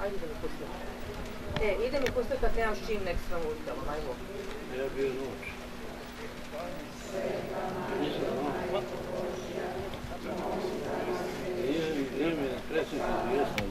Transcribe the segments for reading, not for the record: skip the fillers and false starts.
ajde da mi pustite. Ide mi pustiti kad nemam s čim, nek sam uvidjela, ajmo. Ja bio noć. Nije mi predsjednik izvjesno.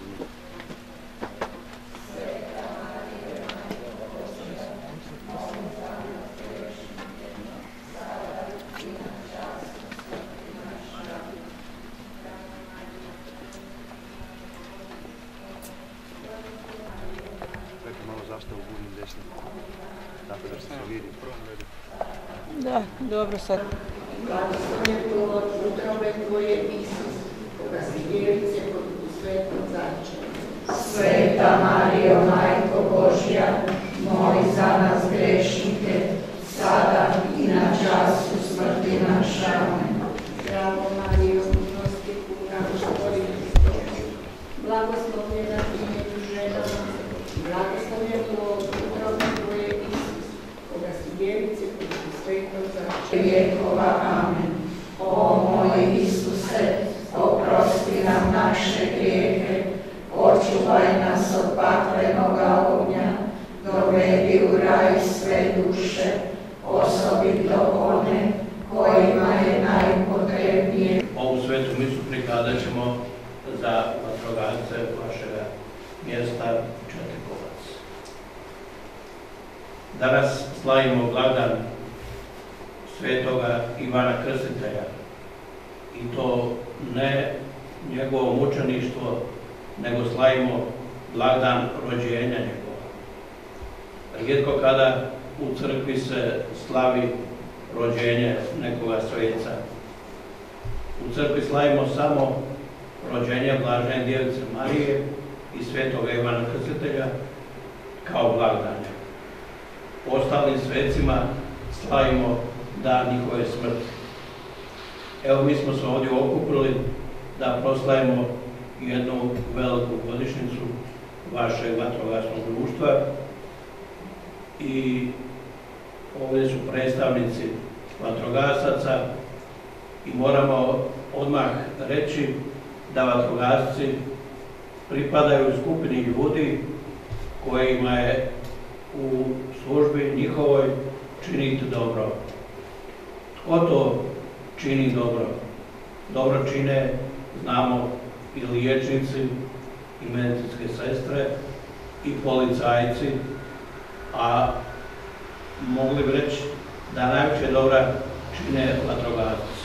Zašto u budnim desnim? Tako da se vidi u prvom redu. Da, dobro sad. Blagoslovljen plod utrobe tvoje, Isus, koga si djevice pod svetom začela. Sveta Marijo, Majko Božja, moli za nas grešnike, sada i na času smrti naše. Amen. Zdravo Marijo, milosti puna, Gospodin s tobom. Blagoslovljena ti među ženama, blagoslovljen plod utrobe tvoje, Isus, koga si djevice pod svetom začela. Vjekova, amen. O moj Isuse, oprosti nam naše grijehe, očuvaj nas od paklenoga ognja, dovedi u raj sve duše, osobito one kojima je najpotrebnije. Ovu svetu misu prikadat ćemo za vatrogasce vašega mjesta Četikovac. Danas slavimo blagdan svetoga Ivana Krstitelja i to ne njegovo mučeništvo, nego slavimo blagdan rođenja njegova. Rijetko kada u crkvi se slavi rođenje nekoga sveca. U crkvi slavimo samo rođenje Blažene Djevice Marije i svetoga Ivana Krstitelja kao blagdanje. Ostalim svecima slavimo dan njihove smrti. Evo, mi smo se ovdje okupili da proslavimo jednu veliku godišnjicu vašeg vatrogasnog društva i ovdje su predstavnici vatrogasaca i moramo odmah reći da vatrogasci pripadaju skupini ljudi kojima je u službi njihovoj činiti dobro. Tko to čini dobro? Dobro čine, znamo, i liječnici, i medicinske sestre, i policajci, a mogli bi reći da najveće dobra čine vatrogasci.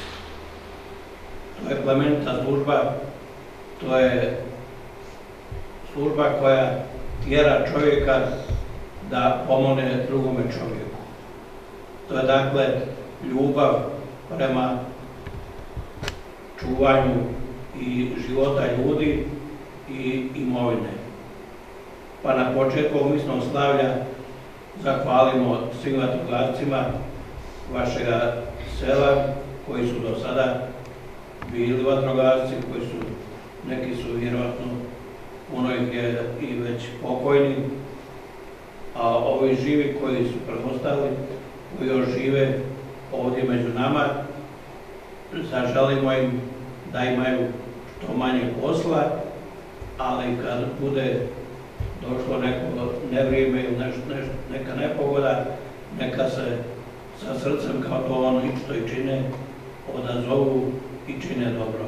To je plemenita služba, to je služba koja tjera čovjeka da pomogne drugome čovjeku. To je dakle ljubav prema čuvanju i života ljudi i imovine. Pa na početku misnog slavlja zahvalimo svim vatrogascima vašega sela koji su do sada bili vatrogasci, koji su, neki su vjerojatno, puno ih je i već pokojni, a ovi živi koji su preostali, koji još žive ovdje među nama, zaželimo im da imaju što manje posla, ali kad bude došlo neko nevrijeme ili neka nepogoda, neka se sa srcem, kao to oni što i čine, odazovu i čine dobro.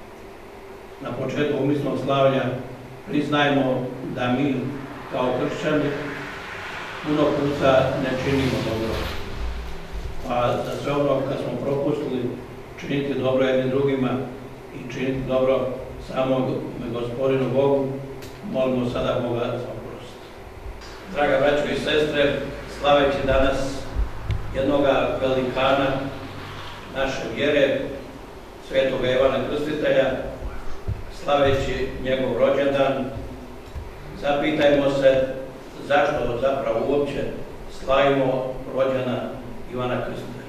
Na početku misnog slavlja priznajmo da mi kao kršćani puno puta ne činimo dobro. Pa za sve ono kad smo propustili činiti dobro jednim drugima i činiti dobro samom Gospodinu Bogu, molimo sada Boga za oprost. Draga braćo i sestre, slaveći danas jednoga velikana naše vjere, svetoga Ivana Krstitelja, slaveći njegov rođendan, zapitajmo se zašto zapravo uopće slavimo rođendan Ivana Krstitelja.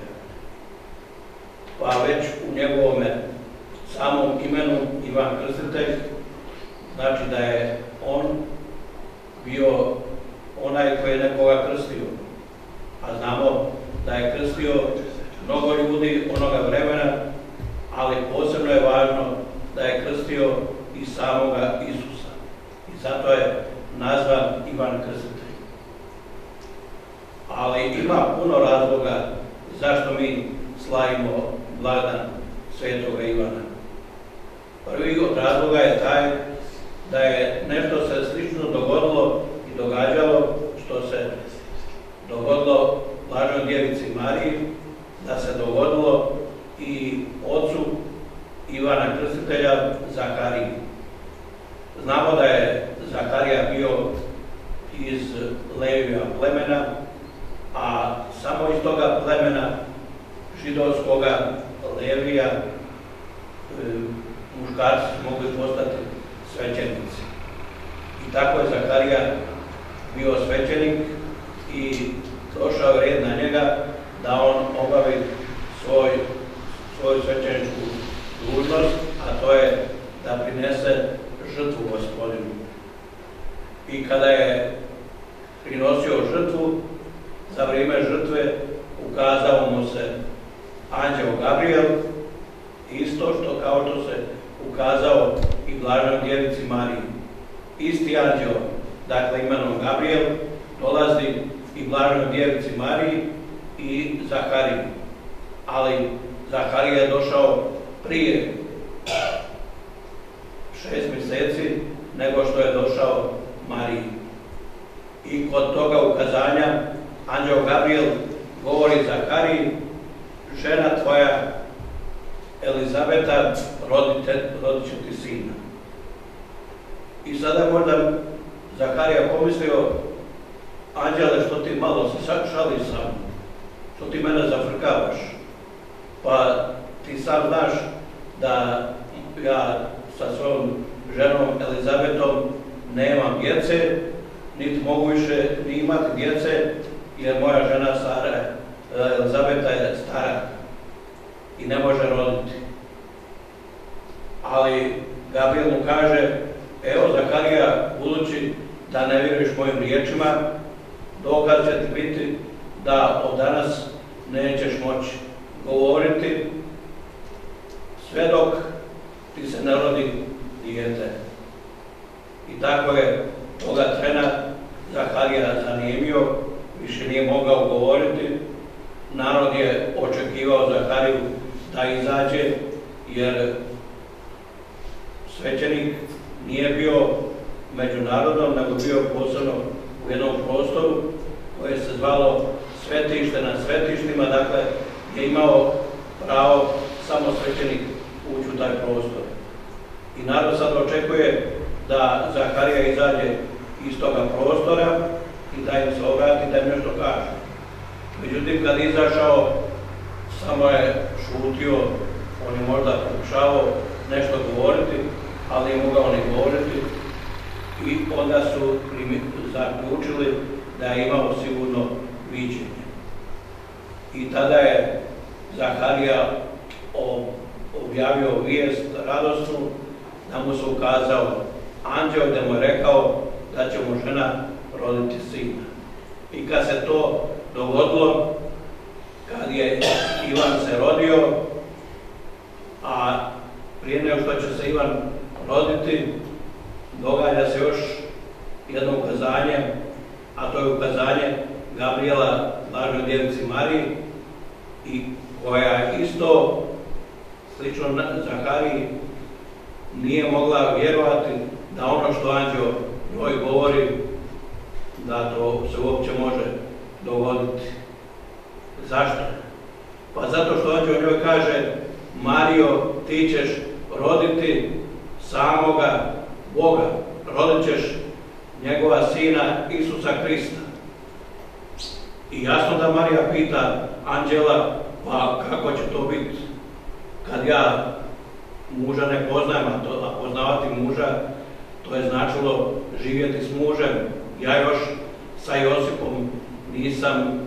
Pa već u njegovome samom imenu Ivan Krstitelj znači da je on bio onaj koji je nekoga krstio. A znamo da je krstio mnogo ljudi onoga vremena, ali posebno je važno da je krstio i samoga Isusa. I zato je nazvan Ivan Krstitelj. Ali ima puno razloga zašto mi slavimo blagdan Svetoga Ivana. Prvi od razloga je taj da je nešto se slično dogodilo i događalo što se dogodilo Blaženoj Djevici Mariji, da se dogodilo i ocu Ivana Krstitelja Zahariji. Znamo da je Zaharija bio iz Levija plemena, a samo iz toga plemena židovskoga Levija muškarci mogli postati svećenici. I tako je Zaharija bio svećenik i došao red na njega da on obavi svoju svećeničku dužnost, a to je da prinese žrtvu Gospodinu. I kada je prinosio žrtvu, za vrijeme žrtve ukazao mu se anđeo Gabriel, isto što kao što se ukazao i Blaženoj Djevici Mariji. Isti anđeo, dakle imenom Gabriel, dolazi i Blaženoj Djevici Mariji i Zahariji. Ali Zaharija je došao prije 6 mjeseci nego što je došao Mariji. I kod toga ukazanja anđeo Gabriel govori Zahariji: žena tvoja Elizabeta rodit će ti sina. I sada možda Zaharija pomislio: anđele, što ti malo se šališ sa mnom, što ti mene zafrkavaš, pa ti sam znaš da ja sa svojom ženom Elizabetom nemam djece, niti mogu više ni imati djece, jer moja žena Elizabeta je stara i ne može roditi. Ali Gabriel mu kaže: evo Zaharija, budući da ne vjeruješ mojim riječima, dokaz će ti biti da od danas nećeš moći govoriti sve dok ti se ne rodi dijete. I tako je toga trena Zaharija zanimio, više nije mogao govoriti. Narod je očekivao Zahariju da izađe, jer svećenik nije bio među narodom, nego bio posebno u jednom prostoru koje se zvalo svetište nad svetištima, dakle je imao pravo samo svećenik ući u taj prostor. I narod sad očekuje da Zaharija izađe iz toga prostora i da im se obrati, da im nešto kaže. Međutim, kad je izašao, samo je šutio, on je možda pokušavao nešto govoriti, ali nije mogao ni govoriti, i onda su zaključili da je imao sigurno viđenje. I tada je Zaharija objavio vijest radosnu da mu se ukazao anđeo, da mu je rekao da će mu žena roditi sina. I kad se to dogodilo, kad je Ivan se rodio, a prije nego što će se Ivan roditi, događa se još jedno ukazanje, a to je ukazanje Gabriela Blaženoj Djevici Mariji, i koja isto, slično Zahariji, nije mogla vjerovati da ono što anđeo njoj govori, da to se uopće može dogoditi. Zašto? Pa zato što anđeo njoj kaže: Marijo, ti ćeš roditi samoga Boga, rodit ćeš njegova sina Isusa Krista. I jasno da Marija pita anđela: pa kako će to biti kad ja muža ne poznajem, a poznavati muža, to je značilo živjeti s mužem. Ja još sa Josipom nisam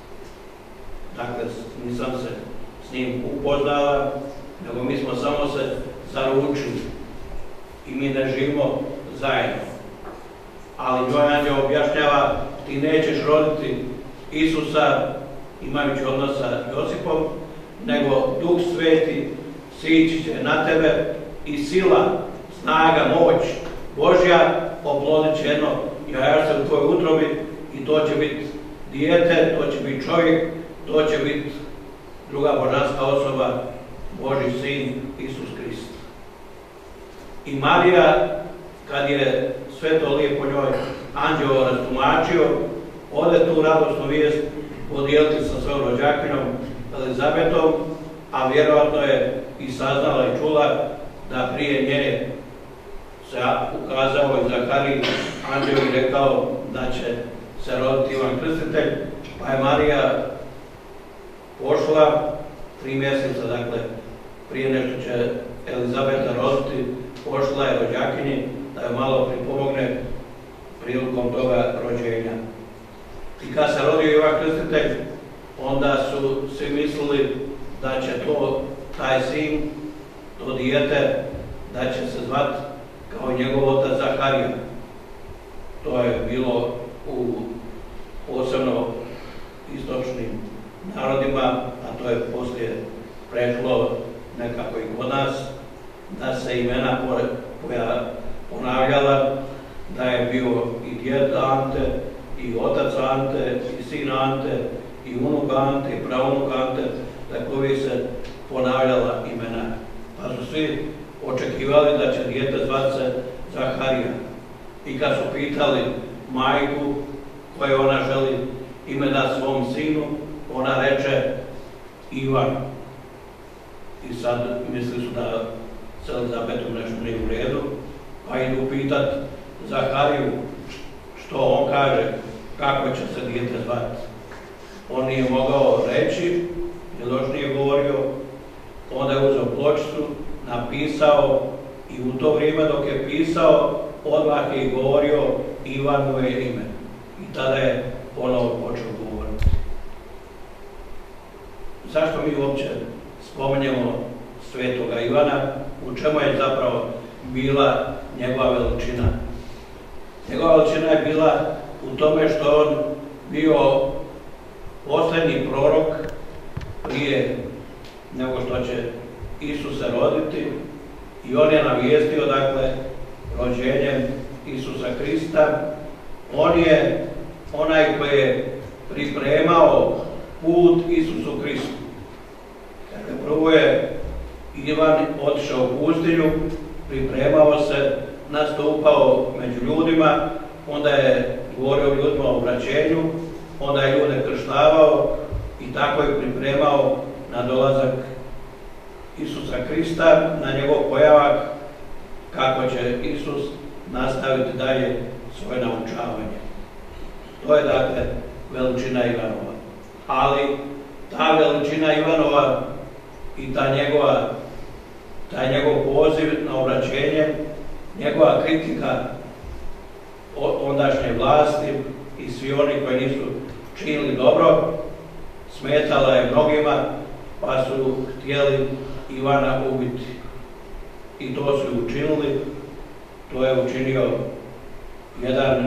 se s njim upoznala, nego mi smo samo se zaručili i mi ne živimo zajedno. Ali njoj anđeo objašnjava: ti nećeš roditi Isusa imajući odnos sa Josipom, nego Duh Sveti sići će na tebe i sila, snaga, moć Božja oplodit će jedno jajašce u tvojoj utrobi i to će biti dijete, to će biti čovjek, to će biti druga božanska osoba, Božji sin, Isus Krist. I Marija, kad je sve to lijepo njoj anđeo rastumačio, ode tu radosnu vijest podijeliti sa svojom rođakinjom Elizabetom, a vjerojatno je i saznala i čula da prije nje se ukazao i Zaharij anđeo i rekao da će se roditi Ivan Krstitelj, pa je Marija pošla 3 mjeseca, dakle, prije nešto će Elizabeta roditi, pošla je rođakinji da je malo pripomogne prilikom toga rođenja. I kad se rodio Ivan Krstitelj, onda su svi mislili da će taj sin, to dijete, da će se zvati kao njegov otac Zaharija. To je bilo u posebno istočnim narodima, a to je poslije prešlo nekako i kod nas, da se imena koja ponavljala, da je bio i djed Ante, i otac Ante, i sin Ante, i unuk Ante, i praunuk Ante, da koji se ponavljala imena. Pa su svi očekivali da će dijete zvati se Zaharija. I kad su pitali majku koje ona želi ime da svom sinu, ona reče Ivan. I sad misli su da s Elizabetom nešto nije u redu, pa idu pitat Zahariju što on kaže, kako će se dijete zvati. On nije mogao reći, jer još nije govorio, onda je uzeo pločicu, napisao i u to vrijeme dok je pisao, odmah je govorio Ivanovo je ime. I tada je ponovo počeo govoriti. Zašto mi uopće spominjemo svetoga Ivana? U čemu je zapravo bila njegova veličina? Njegova veličina je bila u tome što je on bio posljednji prorok prije nego što će Isus se roditi i on je navijestio, dakle, rođenjem Isusa Krista. On je onaj koji je pripremao put Isusu Kristu. Dakle, prvo je Ivan otišao u pustinju, pripremao se, nastupao među ljudima, onda je govorio ljudima o obraćenju, onda je ljude krštavao i tako je pripremao na dolazak Isusa Krista, na njegov pojavak, kako će Isus nastaviti dalje svoje naučavanje. To je, dakle, veličina Ivanova. Ali ta veličina Ivanova i taj njegov poziv na obraćenje, njegova kritika ondašnje vlasti i svi oni koji nisu činili dobro, smetala je mnogima, pa su htjeli Ivana ubiti. I to su učinili. To je učinio jedan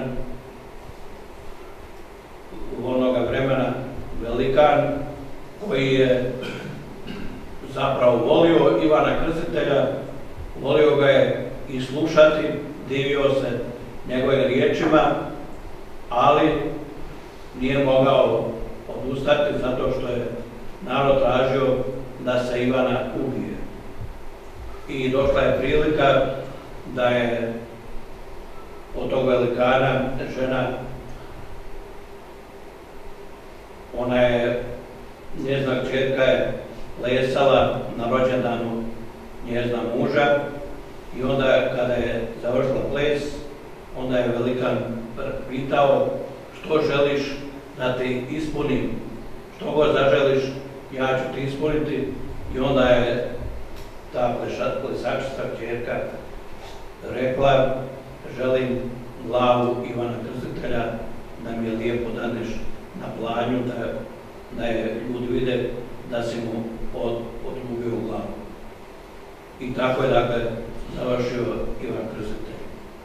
u onoga vremena velikan koji je zapravo volio Ivana Krstitelja, volio ga je i slušati, divio se njegovim riječima, ali nije mogao odustati zato što je narod tražio da se Ivana ubije. I došla je prilika da je od tog velikana žena, ona je, njezina kćerka je plesala na rođendanu njezina muža i onda kada je završila ples, onda je velikan pitao što želiš da ti ispunim, što god zaželiš, ja ću ti ispuniti. I onda je ta plesačica kćerka rekla, želim glavu Ivana Krstitelja da mi je lijepo daneš na planju, da je ljudi vide da si mu odgubio glavu. I tako je, dakle, završio Ivan Krstitelj.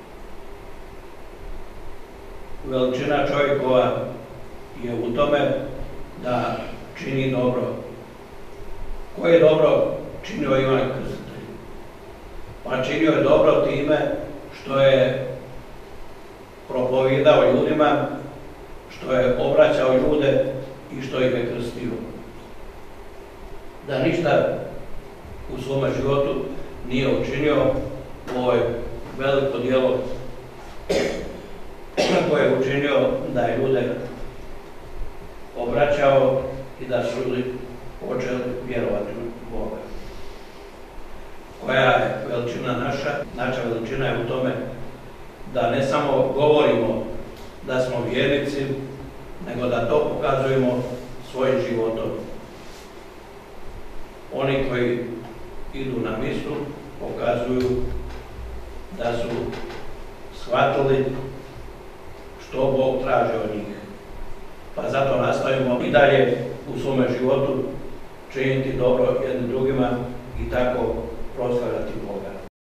Veličina čovjekova je u tome da čini dobro. Koje je dobro činio Ivan Krstitelj? Pa činio je dobro time što je propovijedao ljudima, što je obraćao ljude i što ih je krstio. Da ništa u svome životu nije učinio, ovo je veliko djelo koje je učinio da je ljude obraćao i da su ljudi počeli vjerovati u Boga. Koja je veličina naša? Naša veličina je u tome da ne samo govorimo da smo vjernici, nego da to pokazujemo svojim životom. Oni koji idu na misu pokazuju da su shvatili što Bog traži od njih. Pa zato nastavimo i dalje u svome životu činiti dobro jednim drugima i tako proslavljati Boga.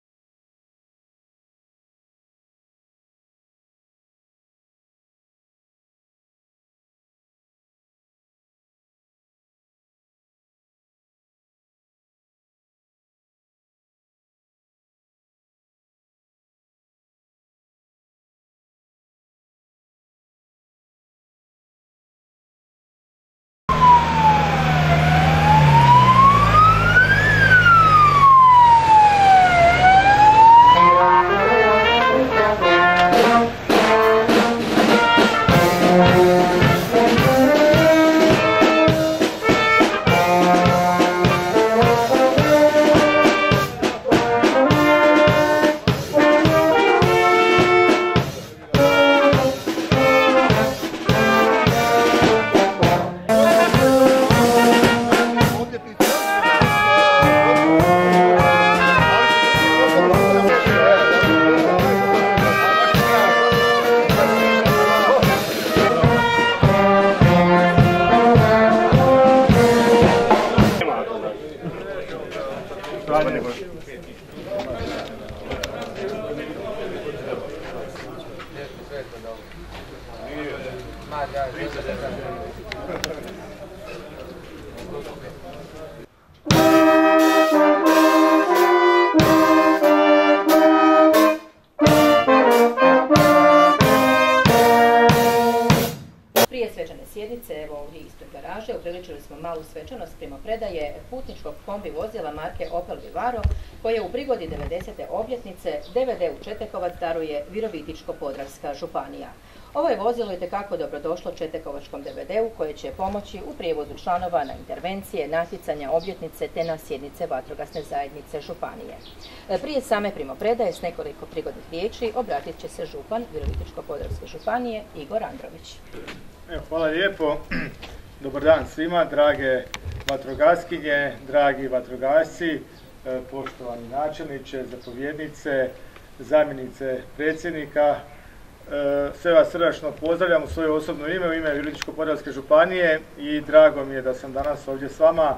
Evo ovdje ispred garaže upriličili smo malu svečanost primopredaje putničkog kombi vozila marke Opel Vivaro koje u prigodi 90. obljetnice DVD u Četekovac daruje Virovitičko-podravska županija. Ovo je vozilo itekako dobrodošlo Četekovačkom DVD-u koje će pomoći u prijevozu članova na intervencije, natjecanja, obljetnice te na sjednice vatrogasne zajednice županije. Prije same primopredaje s nekoliko prigodnih riječi obratit će se župan Virovitičko-podravske županije Igor Andrović. Hvala lijepo. Dobar dan svima, drage vatrogaskinje, dragi vatrogasci, poštovani načelniče, zapovjednice, zamjenice predsjednika. Sve vas srdačno pozdravljam u svoje osobno ime, u ime Virovitičko-podravske županije i drago mi je da sam danas ovdje s vama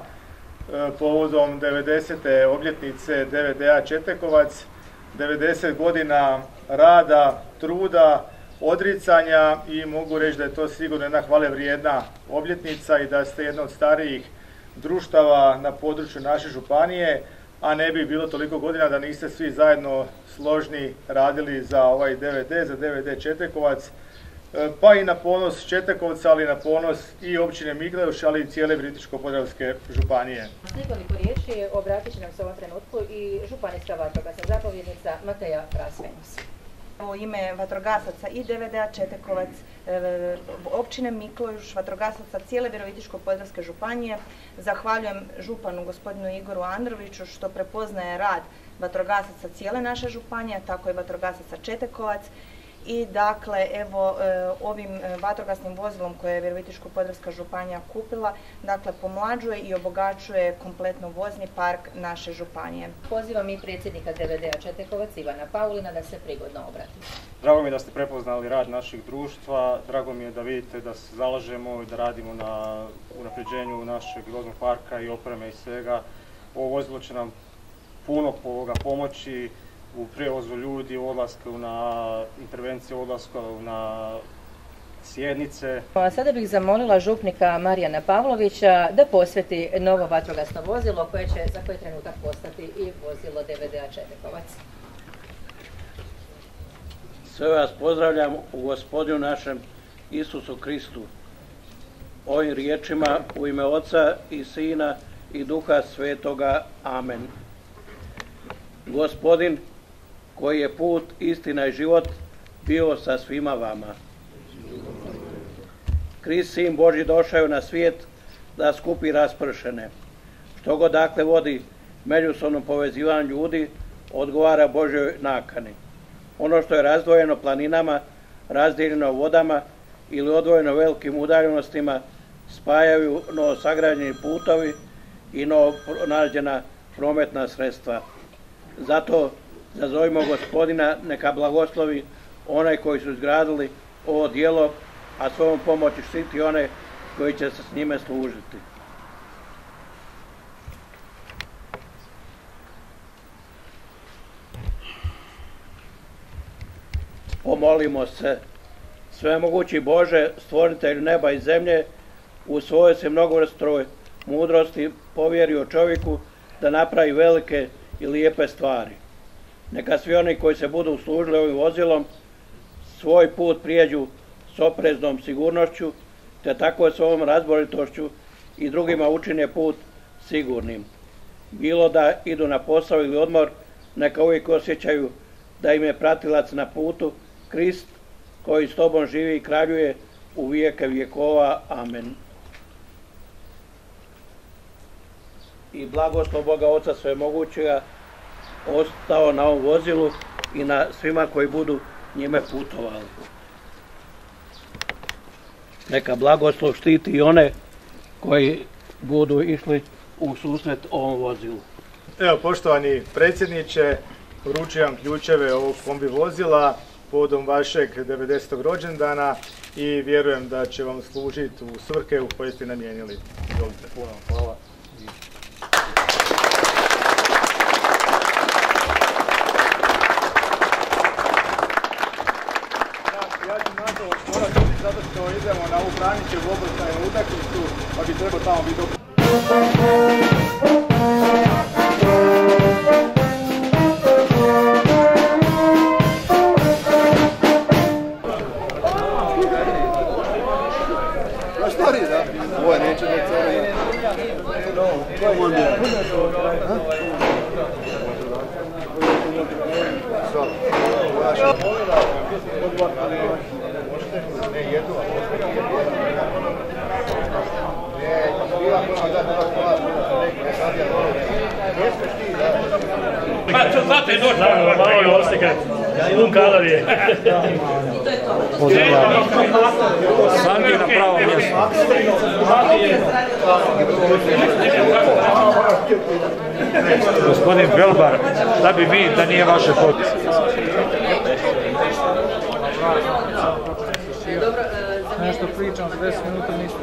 povodom 90. obljetnice DVD-a Četekovac, 90 godina rada, truda, odricanja i mogu reći da je to sigurno jedna hvale vrijedna obljetnica i da ste jedna od starijih društava na području naše županije, a ne bi bilo toliko godina da niste svi zajedno složni radili za ovaj DVD, za DVD Četekovac, pa i na ponos Četekovca, ali na ponos i općine Migleuš, ali i cijele Virovitičko-podravske županije. S nekoliko riječi obratit će nam se u ovom trenutku i županijska vatrogasna zapovjednica Mateja Prasvenus. U ime vatrogasaca i DVD-a Četekovac, općine Mikleuš, vatrogasaca cijele Virovitičko-podravske županije, zahvaljujem županu gospodinu Igoru Androviću što prepoznaje rad vatrogasaca cijele naše županije, tako i vatrogasaca Četekovac. I dakle, evo, ovim vatrogasnim vozilom koje je Virovitičko-podravska županija kupila, dakle, pomlađuje i obogaćuje kompletno vozni park naše županije. Pozivam i predsjednika DVD-a Četekovac Ivana Paulina da se prigodno obrati. Drago mi je da ste prepoznali rad našeg društva, drago mi je da vidite da se zalažemo i da radimo na unapređenju našeg voznog parka i opreme i svega. Ovo vozilo će nam puno pomoći u prijevozu ljudi, u odlasku na intervencije, u odlasku na sjednice. A sada bih zamolila župnika Marijana Pavlovića da posveti novo vatrogasno vozilo koje će za koji trenutak postati i vozilo DVD-a Četekovac. Sve vas pozdravljam u Gospodinu našem Isusu Kristu. Ovim riječima u ime Oca i Sina i Duha Svetoga. Amen. Gospodin, koji je put, istina i život, bio sa svima vama. Krist, Sin Božji, došao je na svijet da skupi raspršene. Što god dakle vodi međusobnom povezivanju ljudi, odgovara Božjoj nakani. Ono što je razdvojeno planinama, razdijeljeno vodama ili odvojeno velikim udaljenostima, spajaju novosagrađeni putovi i novonađena prometna sredstva. Zato zazovimo Gospodina, neka blagoslovi onaj koji su izgradili ovo djelo, a svojom pomoći štiti one koji će se s njime služiti. Pomolimo se. Svemogući Bože, stvoritelj neba i zemlje, u svojoj se mnogovrstnoj mudrosti povjerio čovjeku da napravi velike i lijepe stvari. Neka svi oni koji se budu služili ovim vozilom svoj put prijeđu s opreznom sigurnošću, te tako svojom razboritošću i drugima učine put sigurnim. Bilo da idu na posao ili odmor, neka uvijek osjećaju da im je pratilac na putu Krist, koji s tobom živi i kraljuje u vijeke vjekova. Amen. I blagoslov Boga Oca Svemogućega ostao na ovom vozilu i na svima koji budu njime putovali. Neka blagoslov štiti i one koji budu išli u susret ovom vozilu. Evo, poštovani predsjedniče, uručujem ključeve ovog kombi vozila povodom vašeg 90. rođendana i vjerujem da će vam služiti u svrhe u koje ste namijenili. Izvolite. Hvala. Ja ću nažalost morati zato što idemo na ovu Branićevu obrtajnu utakmicu, pa bi trebao tamo biti dobro. Ovo je neće da cijeli. Malo osjekat, pun kalorije. Sangi na pravo mjesto. Gospodin Belbar, šta bi vi da nije vaše foto? Nešto pričam za 10 minuta, ništa.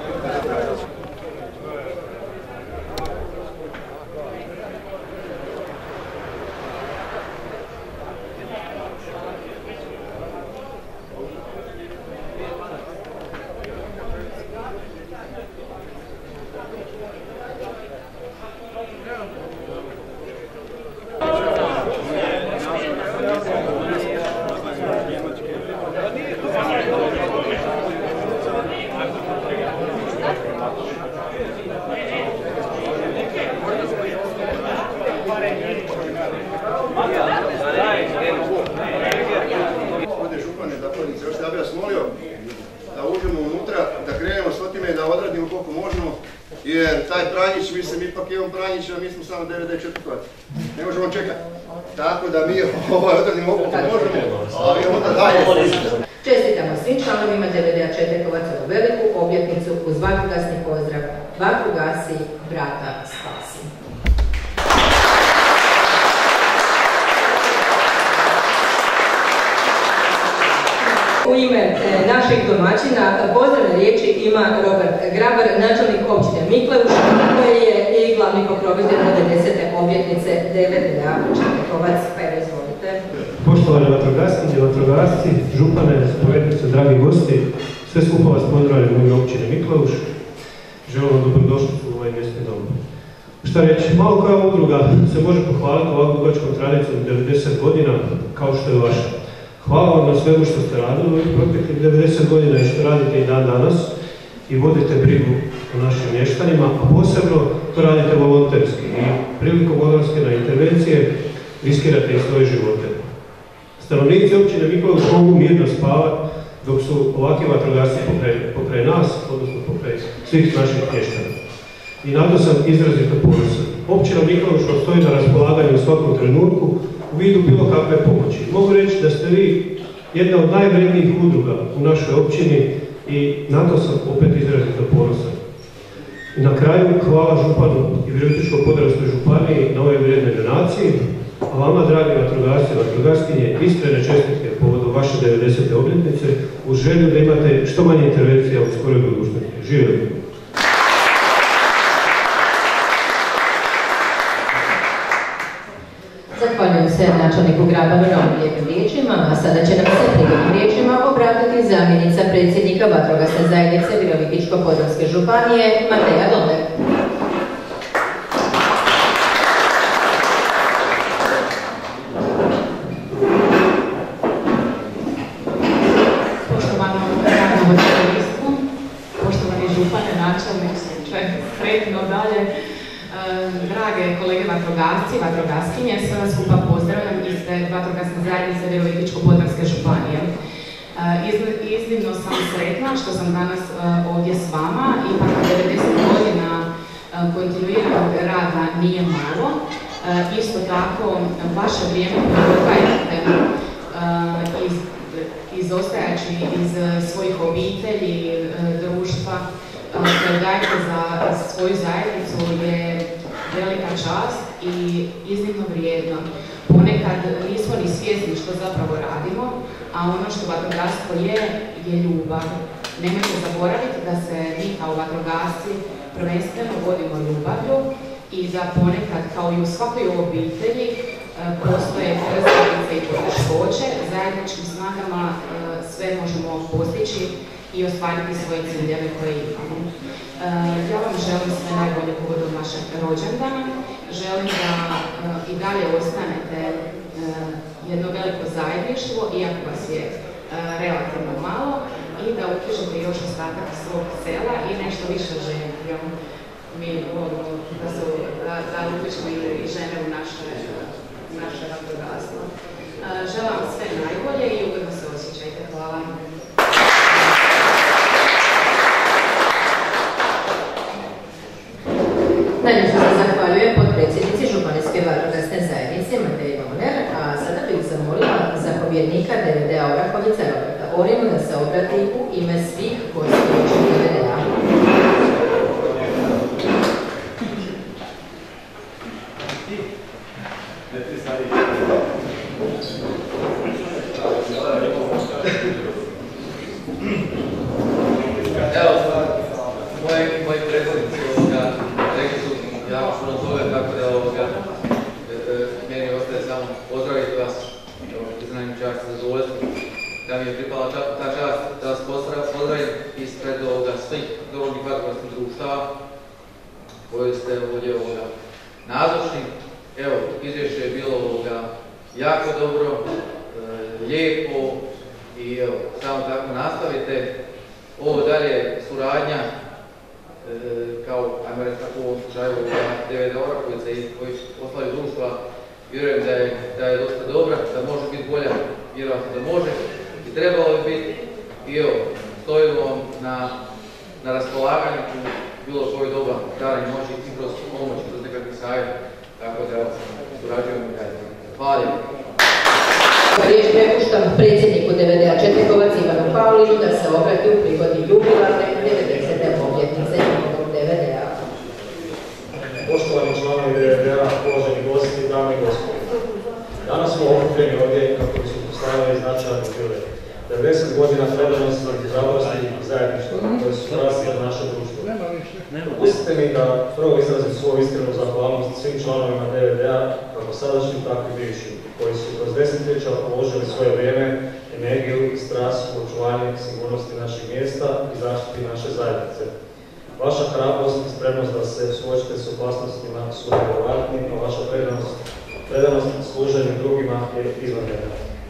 Jer taj Pranjić, mislim, ipak je on Pranjić, a mi smo samo 9D4 kvac. Ne možemo čekati. Tako da mi odradimo koliko možemo, ali onda dalje. Čestitamo svim članovima 9D Četvrtovac ovu veliku obljetnicu uz vatrogasni pozdrav. Vatru gasi, brata spasi. U ime naših domaćina pozdravne riječi ima Robert Grabar, načelnik općine Mikleuš, koji je i glavni pokrovitelj 90. obljetnice 9D Četvrtovac. Pa evo, izvolite. Poštovani vatrogasnici, vatrogasci, župane, zapovjednice, dragi gosti, sve skupa vas pozdravljam u ime općine Mikleuš. Želim vam dobrodošlicu u ovaj mjesni dom. Šta reći, malo koja udruga se može pohvaliti ovakvom dugačkom tradicijom 90 godina kao što je vaša. Hvala vam na svemu što ste radili u ovih proteklih 90 godina i što radite i dan danas i vodite brigu o našim mještanima, a posebno to radite volonterski i prilikom odlaska na intervencije riskirate i svoje živote. Stanovnici općine Mikleuš mogu mirno spavati dok su ovakvi vatrogasci pokraj nas, odnosno pokraj svih naših mještana. I na to sam izrazito ponosan. Općina Mikleuš vam stoji na raspolaganju u svakom trenutku u vidu bilo kakve pomoći. Mogu reći da ste vi jedna od najvrednijih udruga u našoj općini i na to sam opet izrazito ponosan. I na kraju hvala županu i Virovitičko-podravskoj županiji na ovoj vrijednoj donaciji, a vama, dragi vatrogasci i vatrogaskinje, iskrene čestitke povodom vaše 90. obljetnice uz želju da imate što manje intervencija u skoroj budućnosti. Živjeli! Zahvaljujem se načelniku Grabanu na ovim lijepim riječima, a sada će nam se prigodnim riječima obratiti zamjenica predsjednika Vatrogasne zajednice Virovitičko-podravske županije, Mateja Domer. Poštovani župane, načelniče, sretno dalje. Drage kolege vatrogasci, vatrogaskinje, sve vas skupa pozdravljam ispred Vatrogasne zajednice Virovitičko-podravske županije. Iznimno sam sretna što sam danas ovdje s vama, ipak 90 godina kontinuiranog rada nije malo. Isto tako, vaše vrijeme koje odvajate izostajajući iz svojih obitelji, društva, koje dajete za svoju zajednicu je velika čast i iznimno vrijedno. Ponekad nismo ni svjesni što zapravo radimo, a ono što vatrogastvo je ljubav. Nemojte zaboraviti da se mi kao vatrogasci prvenstveno vodimo ljubavlju i da ponekad, kao i u svakoj obitelji, postoje krstice i poteškoće. Zajedničkim snagama sve možemo postići i ostvariti svoje ciljeve koje imamo. Ja vam želim sve najbolje povodom vašeg rođendana. Želim da i dalje ostanete jedno veliko zajedništvo, iako vas je relativno malo, i da uknjižite još ostatak svog sela i nešto više željom. Mi volimo da uključimo i žene u naše vatrogastvo. Želim vam sve najbolje i ugodno se osjećajte. Hvala. Najljepše se zahvaljujem potpredsjednici Županijske vatrogasne zajednice Mateji Domer, a sada bih zamolila zapovjednika DVD-a Orahovica Roberta Orinu da se obrati u ime svih gostiju DVD-a. Moji predvodnici rekli su jako puno toga, tako da meni ostaje samo pozdraviti vas, iznajmim čast i zadovoljstvo, da mi je pripala ta čast da vas pozdravim ispred svih dobrovoljnih vatrogasnih društava koji ste ovdje nazočni. Evo, izvješće je bilo jako dobro, lijepo i evo, samo tako nastavite. Ovo dalje suradnja, kao, ajmo reći tako u ovom slučaju, DVD-ora koji poslaju društva, vjerujem da je dosta dobra, da može biti bolja, vjerojatno da može i trebalo bi biti. I evo, stojimo vam na raspolaganju u bilo koje doba, dane moći i kroz pomoć, kroz nekakvi savjet, tako da surađujemo i dalje. Hvala lijepo. Riječ prepuštam predsjedniku DVD-a Četikovac Ivanu Paulinu da se obrati u prigodi jubilarne 90. obljetnice njihovog DVD-a. Poštovani članovi DVD-a, uvaženi gosti, dame i gospodine. Danas smo okupljeni ovdje kako bi smo postavili značajan jubilej. 90 godina predanosti, hrabrosti i zajedništva koje su rasli naše društvo. Dopustite mi da prvo izrazim svoju iskrenu zahvalnost svim članovima DVD-a, kako sadašnjim, tako i bivšim, koji su kroz desetljeća položili svoje vrijeme, energiju i strast u očuvanju sigurnosti naših mjesta i zaštiti naše zajednice. Vaša hrabrost i spremnost da se suočite s opasnostima su nevjerovatni, a vaša predanost služenju drugima je izvanredna.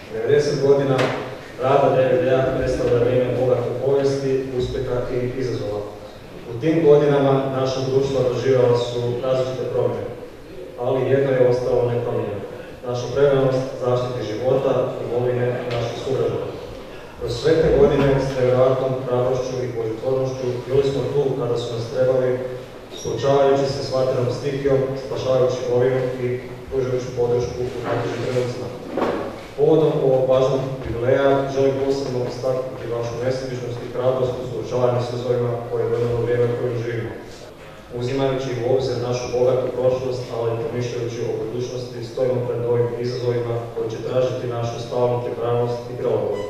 90 godina rada DVD-a predstavlja vrijeme bogate povijesti, uspjeha i izazova. U tim godinama naša društva doživjela su različite promjene, ali jedno je ostalo nepromijenjeno. Naša predanost zaštiti života, imovine naših sugrađana. Kroz sve te godine s nevjerojatnom hrabrošću i požrtvovnošću bili smo tu kada su nas trebali, suočavajući se s vatrenom stihijom, spašavajući imovinu i pružajući podršku u najtežim trenucima. Povodom ovog važnog jubileja želim posebno istaknuti vašu nesebičnost i hrabrost u suočavanju s izazovima koje je vremeno vrijeme u kojem živimo. Uzimajući u obzir našu bogatu prošlost, ali i pomišljajući o budućnosti, stojimo pred ovim izazovima koji će tražiti našu stalnu pripravnost i prilagodbu.